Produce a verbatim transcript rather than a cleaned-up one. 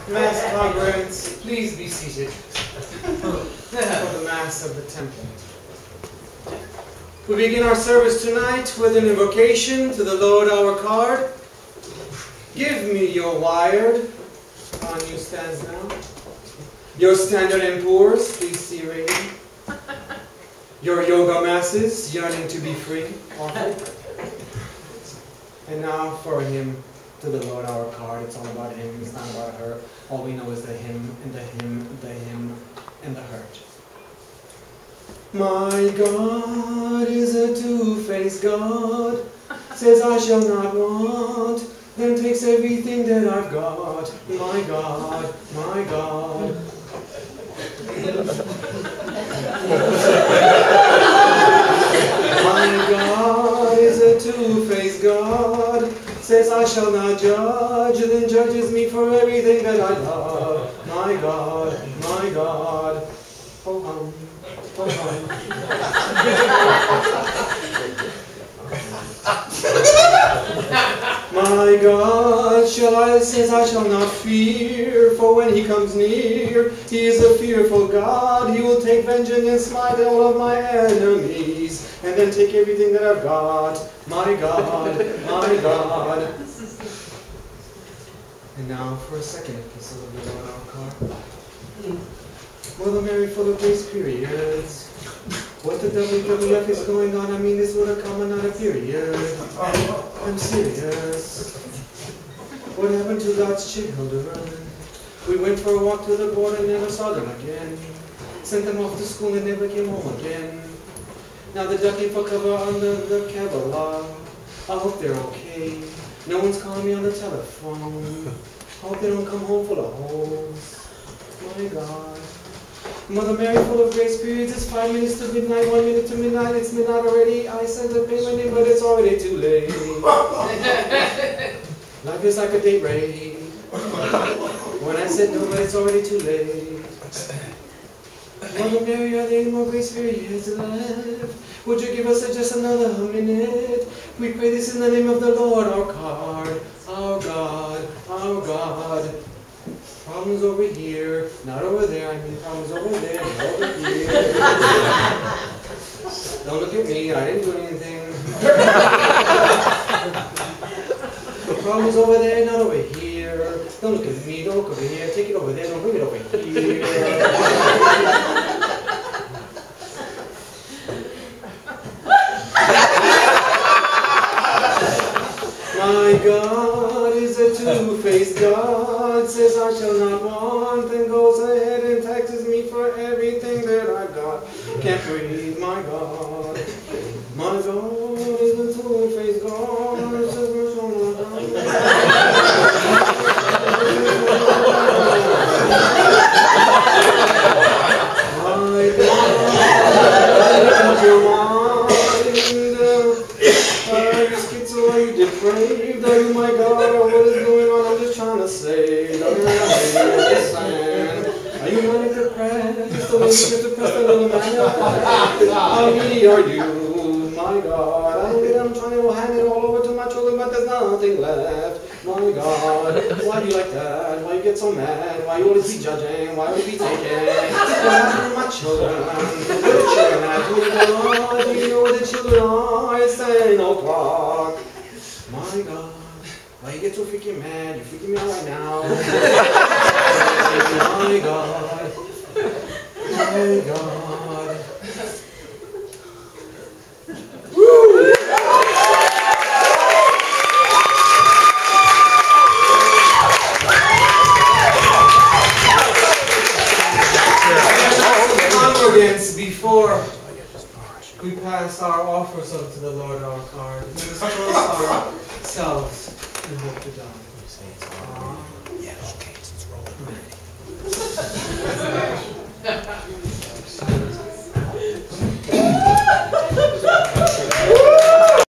Mass congregants, please be seated for the Mass of the Temple. We begin our service tonight with an invocation to the Lord our card. Give me your wired, on you stands now. Your standard and poors, please see rating. Your yoga masses, yearning to be free, offer. And now for a hymn to the Lord our card. It's all about him, it's not about her. All we know is the hymn, and the hymn, the hymn, and the hurt. My God is a two-faced God, says I shall not want, then takes everything that I've got. My God, my God. My God is a two-faced God, says I shall not judge, then judges me for everything that I love. My God, my God. Oh, hum, oh, hum. My God shall I, says I shall not fear, for when he comes near, he is a fearful God. He will take vengeance and smite all of my enemies, and then take everything that I've got. My God, my God. And now for a second episode of the Lord our card. Mother Mary, full of grace periods. What the W W F is going on? I mean, this would have come not a period. I'm serious. What happened to God's children? We went for a walk to the border and never saw them again. Sent them off to school and never came home again. Now they're ducking for cover under the Kabbalah. I hope they're okay. No one's calling me on the telephone. I hope they don't come home full of holes. My God. Mother Mary, full of grace periods, it's five minutes to midnight, one minute to midnight, it's midnight already. I sent a payment in, but it's already too late. Life is like a date raid. When I said no, but it's already too late. Mother Mary, are there any more grace periods left? Would you give us just another minute? We pray this in the name of the Lord, our God, our God, our God. Problems over here, not over there. I mean problems over there, not over here. Don't look at me, I didn't do anything. Problems over there, not over here. Don't look at me, don't look over here. Take it over there, don't bring it over here. My God is a two-faced God, says I shall not want, then goes ahead and taxes me for everything that I've got. Can't breathe, my God. My God is a two-faced God, says I shall not want. My God, your are you depraved? Are you, my God? What is going on? I'm just trying to say. Are you manic depressed? Or maybe you're depressed a little man? How needy are you, my God? I don't get it. I'm trying to hand it all over to my children, but there's nothing left. My God, why do you like that? Why you get so mad? Why you always be judging? Why always be taking? What happened to my children? What the children at? Do you know where the children are? It's ten o'clock. My God, why you get so freaking mad? You're freaking me out right now. My God, my God. Woo! Congregants, before we pass our offers up to the Lord our card, we must close ourselves and hope to God.